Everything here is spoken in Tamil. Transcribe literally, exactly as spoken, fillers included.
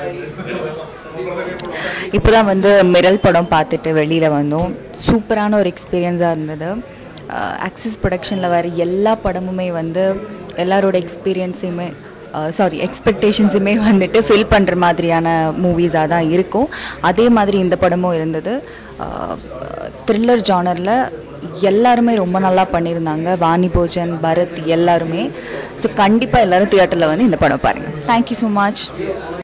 இப்போ தான் வந்து மிரல் படம் பார்த்துட்டு வெளியில் வந்தோம். சூப்பரான ஒரு எக்ஸ்பீரியன்ஸாக இருந்தது. ஆக்சிஸ் ப்ரொடக்ஷனில் வர எல்லா படமுமே வந்து எல்லாரோட எக்ஸ்பீரியன்ஸையுமே சாரி எக்ஸ்பெக்டேஷன்ஸுமே வந்துட்டு ஃபில் பண்ணுற மாதிரியான மூவிஸாக தான் இருக்கும். அதே மாதிரி இந்த படமும் இருந்தது. த்ரில்லர் ஜானரில் எல்லாருமே ரொம்ப நல்லா பண்ணியிருந்தாங்க. வாணி போஜன், பரத் எல்லாருமே. ஸோ கண்டிப்பாக எல்லோரும் தியேட்டரில் வந்து இந்த படம் பாருங்கள். Thank you so much.